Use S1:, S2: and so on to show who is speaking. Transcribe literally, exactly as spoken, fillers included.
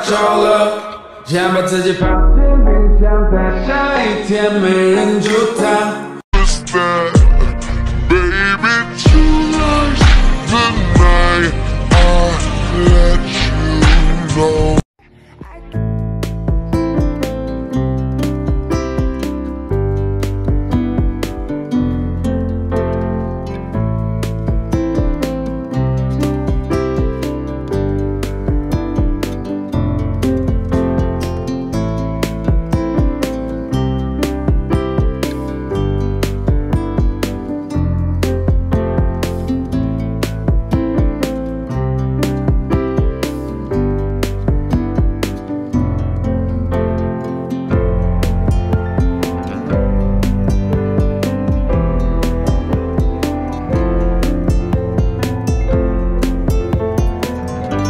S1: 着了，先把自己放进冰箱，待下一天没人煮它。